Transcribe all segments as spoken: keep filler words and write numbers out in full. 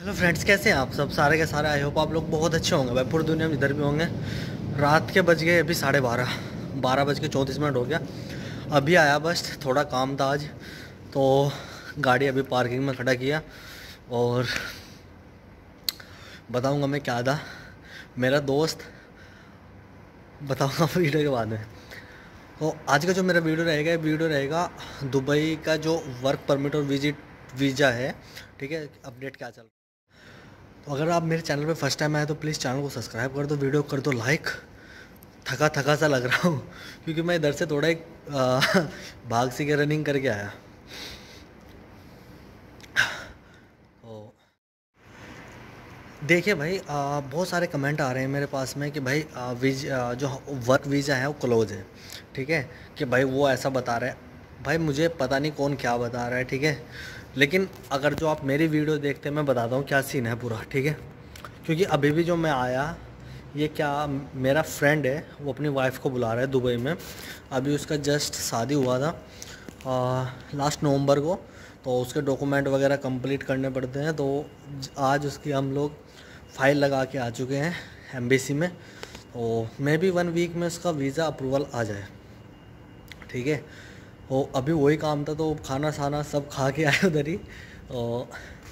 Hello friends, कैसे हैं आप सब? सारे के सारे आई होप आप लोग बहुत अच्छे होंगे भाई। पूरी दुनिया में इधर भी होंगे। रात के बज गए अभी साढ़े बारह बारह बज के चौंतीस मिनट हो गया। अभी आया, बस थोड़ा काम था आज, तो गाड़ी अभी पार्किंग में खड़ा किया। और बताऊंगा मैं क्या था, मेरा दोस्त, बताऊंगा वीडियो के बाद में। तो आज का जो मेरा वीडियो रहेगा, ये वीडियो रहेगा दुबई का जो वर्क परमिट और विजिट वीज़ा है, ठीक है, अपडेट क्या चल रहा है। तो अगर आप मेरे चैनल पे फर्स्ट टाइम आए तो प्लीज़ चैनल को सब्सक्राइब कर दो, वीडियो कर दो लाइक। थका थका सा लग रहा हूँ क्योंकि मैं इधर से थोड़ा एक आ, भाग सी के रनिंग करके आया। तो देखिए भाई, आ, बहुत सारे कमेंट आ रहे हैं मेरे पास में कि भाई आ, वीज आ, जो वर्क वीज़ा है वो क्लोज है, ठीक है, कि भाई वो ऐसा बता रहा है। भाई मुझे पता नहीं कौन क्या बता रहा है, ठीक है, लेकिन अगर जो आप मेरी वीडियो देखते हैं मैं बताता हूँ क्या सीन है पूरा, ठीक है। क्योंकि अभी भी जो मैं आया, ये क्या, मेरा फ्रेंड है, वो अपनी वाइफ को बुला रहा है दुबई में। अभी उसका जस्ट शादी हुआ था लास्ट नवंबर को, तो उसके डॉक्यूमेंट वगैरह कंप्लीट करने पड़ते हैं। तो आज उसकी हम लोग फ़ाइल लगा के आ चुके हैं एम्बेसी में। तो मे बी वन वीक में उसका वीज़ा अप्रूवल आ जाए, ठीक है। वो अभी वही काम था, तो खाना साना सब खा के आए उधर ही। और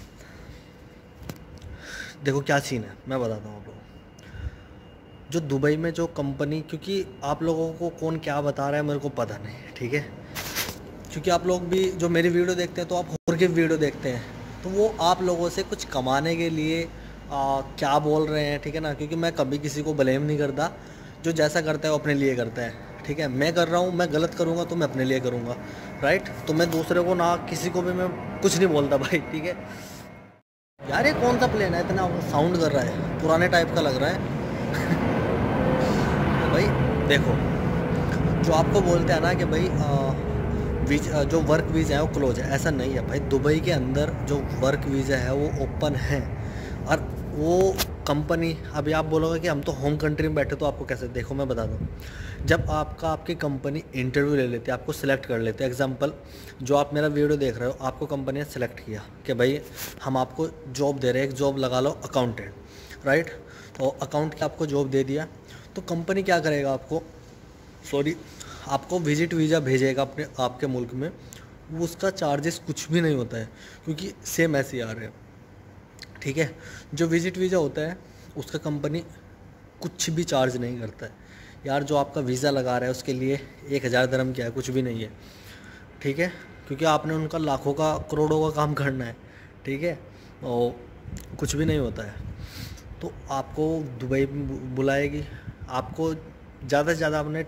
देखो क्या सीन है, मैं बताता हूँ आप लोगों को। जो दुबई में जो कंपनी, क्योंकि आप लोगों को कौन क्या बता रहा है मेरे को पता नहीं है, ठीक है, क्योंकि आप लोग भी जो मेरी वीडियो देखते हैं तो आप और की वीडियो देखते हैं, तो वो आप लोगों से कुछ कमाने के लिए आ, क्या बोल रहे हैं, ठीक है ना। क्योंकि मैं कभी किसी को ब्लेम नहीं करता, जो जैसा करता है वो अपने लिए करता है, ठीक है। मैं कर रहा हूँ, मैं गलत करूँगा तो मैं अपने लिए करूँगा, राइट। तो मैं दूसरे को ना, किसी को भी मैं कुछ नहीं बोलता भाई, ठीक है। यार ये कौन सा प्लेन है, इतना साउंड कर रहा है, पुराने टाइप का लग रहा है। तो भाई देखो, जो आपको बोलते हैं ना कि भाई वीज जो वर्क वीज़ा है वो क्लोज है, ऐसा नहीं है भाई। दुबई के अंदर जो वर्क वीज़ा है वो ओपन है। और वो कंपनी, अभी आप बोलोगे कि हम तो होम कंट्री में बैठे, तो आपको कैसे, देखो मैं बता दूँ। जब आपका आपकी कंपनी इंटरव्यू ले लेती है, आपको सिलेक्ट कर लेते हैं, एग्जांपल जो आप मेरा वीडियो देख रहे हो, आपको कंपनी ने सेलेक्ट किया कि भाई हम आपको जॉब दे रहे हैं, एक जॉब लगा लो अकाउंटेंट, राइट। तो अकाउंट की आपको जॉब दे दिया, तो कंपनी क्या करेगा, आपको सॉरी आपको विजिट वीज़ा भेजेगा अपने आपके मुल्क में। वो उसका चार्जेस कुछ भी नहीं होता है, क्योंकि सेम ऐसे ही आ रहे हैं, ठीक है। जो विजिट वीज़ा होता है उसका कंपनी कुछ भी चार्ज नहीं करता है यार। जो आपका वीज़ा लगा रहा है उसके लिए एक हज़ार दरम क्या है, कुछ भी नहीं है, ठीक है। क्योंकि आपने उनका लाखों का करोड़ों का काम करना है, ठीक है, और कुछ भी नहीं होता है। तो आपको दुबई बुलाएगी, आपको ज़्यादा से ज़्यादा आपने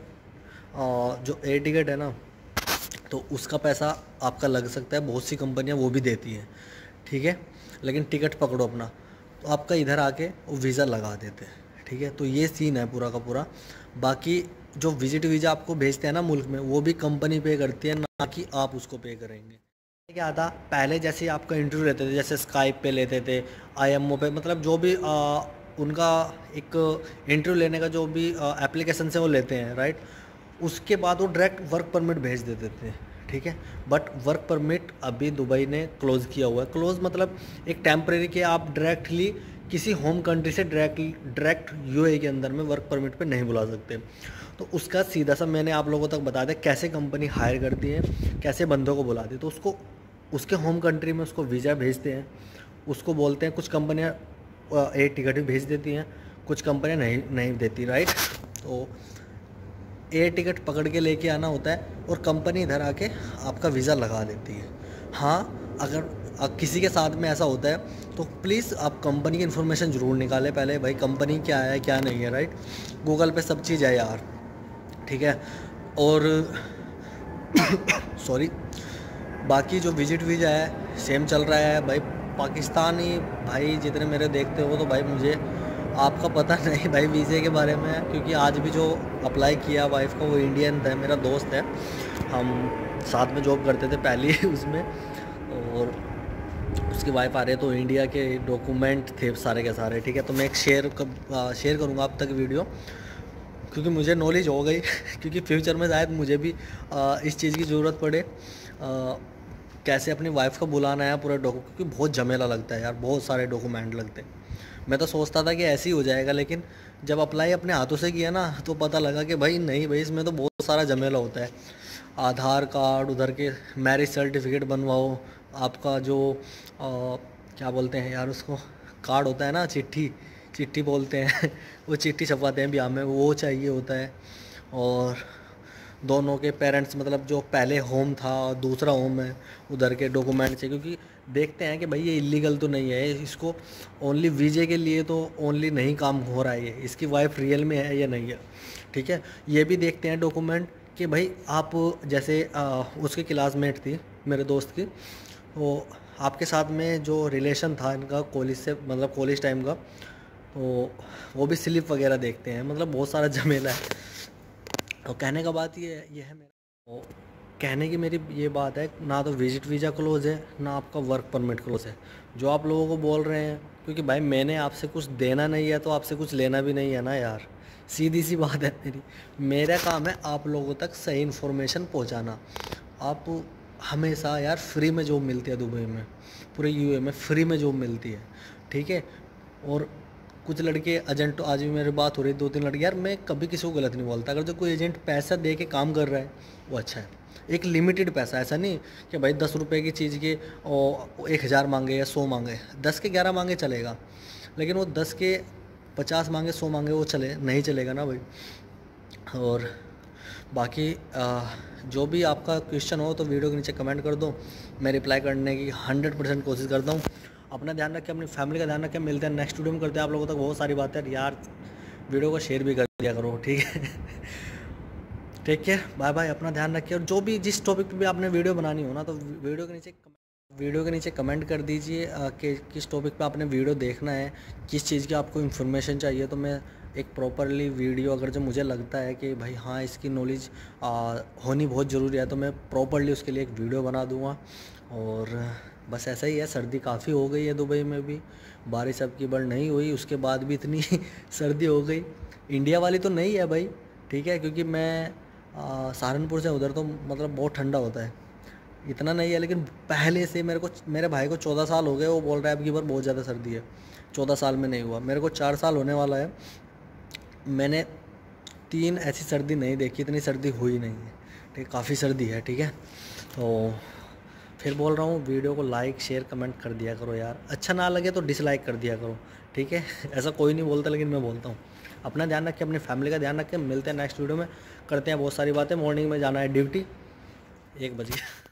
जो एयर टिकट है ना, तो उसका पैसा आपका लग सकता है, बहुत सी कंपनियां वो भी देती हैं, ठीक है। लेकिन टिकट पकड़ो अपना, तो आपका इधर आके वो वीज़ा लगा देते हैं, ठीक है। तो ये सीन है पूरा का पूरा। बाकी जो विजिट वीज़ा आपको भेजते हैं ना मुल्क में, वो भी कंपनी पे करती है, ना कि आप उसको पे करेंगे। क्या था पहले, जैसे आपका इंटरव्यू लेते थे, जैसे स्काइप पे लेते थे, आईएमओ पे, मतलब जो भी आ, उनका एक इंटरव्यू लेने का जो भी एप्लीकेशन से वो लेते हैं, राइट। उसके बाद वो डायरेक्ट वर्क परमिट भेज देते थे, ठीक है। बट वर्क परमिट अभी दुबई ने क्लोज़ किया हुआ है। क्लोज़ मतलब एक टेम्परेरी के, आप डायरेक्टली किसी होम कंट्री से डायरेक्ट डायरेक्ट यूएई के अंदर में वर्क परमिट पे नहीं बुला सकते। तो उसका सीधा सा मैंने आप लोगों तक बता दिया कैसे कंपनी हायर करती है, कैसे बंदों को बुलाती है। तो उसको उसके होम कंट्री में उसको वीज़ा भेजते हैं, उसको बोलते हैं। कुछ कंपनियाँ एयर टिकट भी भेज देती हैं, कुछ कंपनियाँ नहीं नहीं देती, राइट। तो एयर टिकट पकड़ के लेके आना होता है, और कंपनी इधर आके आपका वीज़ा लगा देती है। हाँ, अगर किसी के साथ में ऐसा होता है तो प्लीज़ आप कंपनी की इन्फॉर्मेशन ज़रूर निकालें पहले, भाई कंपनी क्या है क्या नहीं है, राइट। गूगल पे सब चीज़ है यार, ठीक है। और सॉरी, बाकी जो विजिट वीज़ा है सेम चल रहा है भाई। पाकिस्तानी भाई जितने मेरे देखते हो, तो भाई मुझे आपका पता नहीं भाई वीज़े के बारे में, क्योंकि आज भी जो अप्लाई किया वाइफ का वो इंडियन था, मेरा दोस्त है, हम साथ में जॉब करते थे पहले उसमें। और उसकी वाइफ आ रही है, तो इंडिया के डॉक्यूमेंट थे सारे के सारे, ठीक है। तो मैं एक शेयर कब शेयर करूँगा आप तक वीडियो, क्योंकि मुझे नॉलेज हो गई क्योंकि फ्यूचर में शायद मुझे भी आ, इस चीज़ की ज़रूरत पड़े, आ, कैसे अपनी वाइफ को बुलाना है पूरे डॉक्यू क्योंकि बहुत झमेला लगता है यार, बहुत सारे डॉक्यूमेंट लगते हैं। मैं तो सोचता था कि ऐसे ही हो जाएगा, लेकिन जब अप्लाई अपने हाथों से किया ना तो पता लगा कि भाई नहीं भाई, इसमें तो बहुत सारा झमेला होता है। आधार कार्ड, उधर के मैरिज सर्टिफिकेट बनवाओ, आपका जो आ, क्या बोलते हैं यार उसको, कार्ड होता है ना, चिट्ठी चिट्ठी बोलते हैं वो चिट्ठी छपवाते हैं ब्याह में, वो चाहिए होता है। और दोनों के पेरेंट्स, मतलब जो पहले होम था और दूसरा होम है, उधर के डॉक्यूमेंट चाहिए, क्योंकि देखते हैं कि भाई ये इलीगल तो नहीं है, इसको ओनली वीज़े के लिए तो ओनली नहीं काम हो रहा है, ये इसकी वाइफ रियल में है या नहीं है, ठीक है। ये भी देखते हैं डॉक्यूमेंट कि भाई आप जैसे आ, उसकी क्लासमेट थी मेरे दोस्त की, वो आपके साथ में जो रिलेशन था इनका कॉलेज से, मतलब कॉलेज टाइम का, तो वो भी स्लिप वगैरह देखते हैं, मतलब बहुत सारा झमेला है। और कहने का बात ये ये है मेरा, और कहने की मेरी ये बात है, ना तो विजिट वीज़ा क्लोज है, ना आपका वर्क परमिट क्लोज है, जो आप लोगों को बोल रहे हैं, क्योंकि भाई मैंने आपसे कुछ देना नहीं है तो आपसे कुछ लेना भी नहीं है ना यार, सीधी सी बात है मेरी। मेरा काम है आप लोगों तक सही इन्फॉर्मेशन पहुंचाना। आप हमेशा यार फ्री में जॉब मिलती है दुबई में, पूरे यूए में फ्री में जॉब मिलती है, ठीक है। और कुछ लड़के एजेंट, आज भी मेरी बात हो रही दो तीन लड़के, यार मैं कभी किसी को गलत नहीं बोलता, अगर जो कोई एजेंट पैसा दे के काम कर रहा है वो अच्छा है, एक लिमिटेड पैसा, ऐसा नहीं कि भाई दस रुपये की चीज़ के और एक हज़ार मांगे या सौ मांगे, दस के ग्यारह मांगे चलेगा, लेकिन वो दस के पचास मांगे सौ मांगे वो चले नहीं चलेगा ना भाई। और बाकी आ, जो भी आपका क्वेश्चन हो तो वीडियो के नीचे कमेंट कर दो, मैं रिप्लाई करने की हंड्रेड परसेंट कोशिश करता हूँ। अपना ध्यान रखें, अपनी फैमिली का ध्यान रखें, मिलते हैं नेक्स्ट वीडियो में, करते हैं आप लोगों तक बहुत सारी बातें यार, वीडियो को शेयर भी कर दिया करो, ठीक है। टेक केयर, बाय बाय, अपना ध्यान रखिए। और जो भी जिस टॉपिक पे भी आपने वीडियो बनानी हो ना, तो वीडियो के नीचे वीडियो के नीचे कमेंट कर दीजिए कि किस टॉपिक पे आपने वीडियो देखना है, किस चीज़ की आपको इन्फॉर्मेशन चाहिए, तो मैं एक प्रॉपरली वीडियो, अगर जो मुझे लगता है कि भाई हाँ इसकी नॉलेज होनी बहुत ज़रूरी है, तो मैं प्रॉपरली उसके लिए एक वीडियो बना दूँगा। और बस ऐसा ही है, सर्दी काफ़ी हो गई है दुबई में भी, बारिश अब की बार नहीं हुई, उसके बाद भी इतनी सर्दी हो गई, इंडिया वाली तो नहीं है भाई, ठीक है, क्योंकि मैं सहारनपुर से, उधर तो मतलब बहुत ठंडा होता है, इतना नहीं है, लेकिन पहले से मेरे को, मेरे भाई को चौदह साल हो गए, वो बोल रहा है अब की बार बहुत ज़्यादा सर्दी है, चौदह साल में नहीं हुआ, मेरे को चार साल होने वाला है, मैंने तीन ऐसी सर्दी नहीं देखी, इतनी सर्दी हुई नहीं है, ठीक, काफ़ी सर्दी है, ठीक है। तो फिर बोल रहा हूँ, वीडियो को लाइक शेयर कमेंट कर दिया करो यार, अच्छा ना लगे तो डिसलाइक कर दिया करो, ठीक है। ऐसा कोई नहीं बोलता, लेकिन मैं बोलता हूँ। अपना ध्यान रखें, अपनी फैमिली का ध्यान रखें, मिलते हैं नेक्स्ट वीडियो में, करते हैं बहुत सारी बातें। मॉर्निंग में जाना है ड्यूटी, एक बजे।